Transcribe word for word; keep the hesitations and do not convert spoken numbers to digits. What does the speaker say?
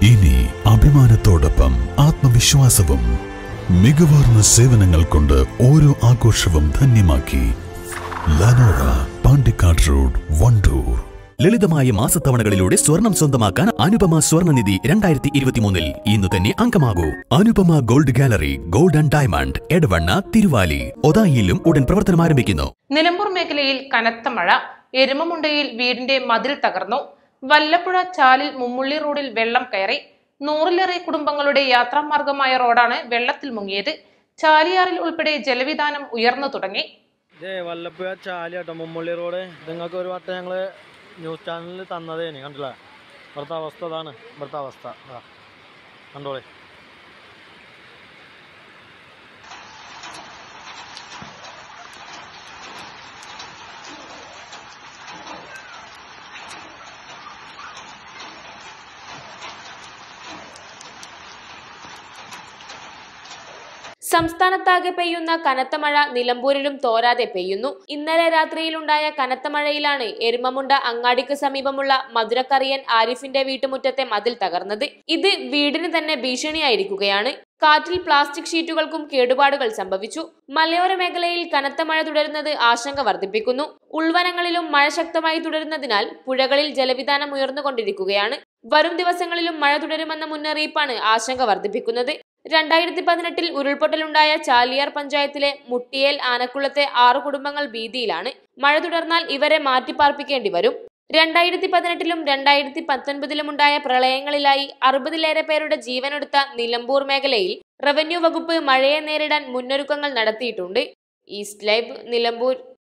ഇനി അഭിമാനത്തോടൊപ്പം ആത്മവിശ്വാസവും മികവാർന്ന സേവനങ്ങൾ കൊണ്ട് ഓരോ ആഘോഷവും ധന്യമാക്കി. ലനോറ, പാണ്ടിക്കാട് റോഡ്, വണ്ടൂർ. ലളിതമായ മാസത്തവണകളിലൂടെ സ്വർണം സ്വന്തമാക്കാൻ അനുപമ സ്വർണ്ണനിധി രണ്ടായിരത്തി ഇരുപത്തിമൂന്നിൽ ഇന്ന് തന്നെ അംഗമാകൂ. Anupama gold gallery, gold and diamond, Edavanna, Thiruvali, ഒതായിയിലും ഉടൻ പ്രവർത്തനം ആരംഭിക്കുന്നു. നിലമ്പൂർ മേഖലയിൽ കനത്ത മഴ. എരുമമുണ്ടയിൽ വീടിന്റെ മതിൽ തകർന്നു. വല്ലപ്പുഴ ചാലിൽ മുമ്മുള്ളി റോഡിൽ വെള്ളം കയറി. നൂറിലേറെ കുടുംബങ്ങളുടെ യാത്രാമാർഗമായ റോഡാണ് വെള്ളത്തിൽ മുങ്ങിയത്. ചാലിയാറിൽ ഉൾപ്പെടെ ജലവിധാനം ഉയർന്നു തുടങ്ങി. വല്ലപ്പുഴ ചാലിയാട്ടോ മുമ്മുള്ളി റോഡ്. നിങ്ങൾക്ക് ഒരു വട്ടം ഞങ്ങള് ന്യൂസ് ചാനലിൽ തന്നതേന് കണ്ടില്ല. ഇവിടുത്തെ അവസ്ഥ അതാണ്. ഇവിടുത്തെ അവസ്ഥ കണ്ടോളെ. സംസ്ഥാനത്താകെ പെയ്യുന്ന കനത്ത മഴ നിലമ്പൂരിലും തോരാതെ പെയ്യുന്നു. ഇന്നലെ രാത്രിയിലുണ്ടായ കനത്ത മഴയിലാണ് എരുമമുണ്ട അങ്ങാടിക്ക് സമീപമുള്ള മധുരക്കറിയൻ ആരിഫിന്റെ വീട്ടുമുറ്റത്തെ മതിൽ തകർന്നത്. ഇത് വീടിന് തന്നെ ഭീഷണിയായിരിക്കുകയാണ്. കാറ്റിൽ പ്ലാസ്റ്റിക് ഷീറ്റുകൾക്കും കേടുപാടുകൾ സംഭവിച്ചു. മലയോര മേഖലയിൽ കനത്ത മഴ തുടരുന്നത് ആശങ്ക വർദ്ധിപ്പിക്കുന്നു. ഉൾവനങ്ങളിലും മഴ ശക്തമായി തുടരുന്നതിനാൽ പുഴകളിൽ ജലവിധാനം ഉയർന്നുകൊണ്ടിരിക്കുകയാണ്. വരും ദിവസങ്ങളിലും മഴ തുടരുമെന്ന മുന്നറിയിപ്പാണ് ആശങ്ക വർദ്ധിപ്പിക്കുന്നത്. രണ്ടായിരത്തി പതിനെട്ടിൽ ഉരുൾപൊട്ടലുണ്ടായ ചാലിയാർ പഞ്ചായത്തിലെ മുട്ടിയേൽ ആനക്കുളത്തെ ആറു കുടുംബങ്ങൾ ഭീതിയിലാണ്. മഴ തുടർന്നാൽ ഇവരെ മാറ്റിപ്പാർപ്പിക്കേണ്ടി വരും. രണ്ടായിരത്തി പതിനെട്ടിലും രണ്ടായിരത്തി പത്തൊൻപതിലും ഉണ്ടായ പ്രളയങ്ങളിലായി അറുപതിലേറെ പേരുടെ ജീവനെടുത്ത നിലമ്പൂർ മേഖലയിൽ റവന്യൂ വകുപ്പ് മഴയെ നേരിടാൻ മുന്നൊരുക്കങ്ങൾ നടത്തിയിട്ടുണ്ട്. East Live, Nilambur.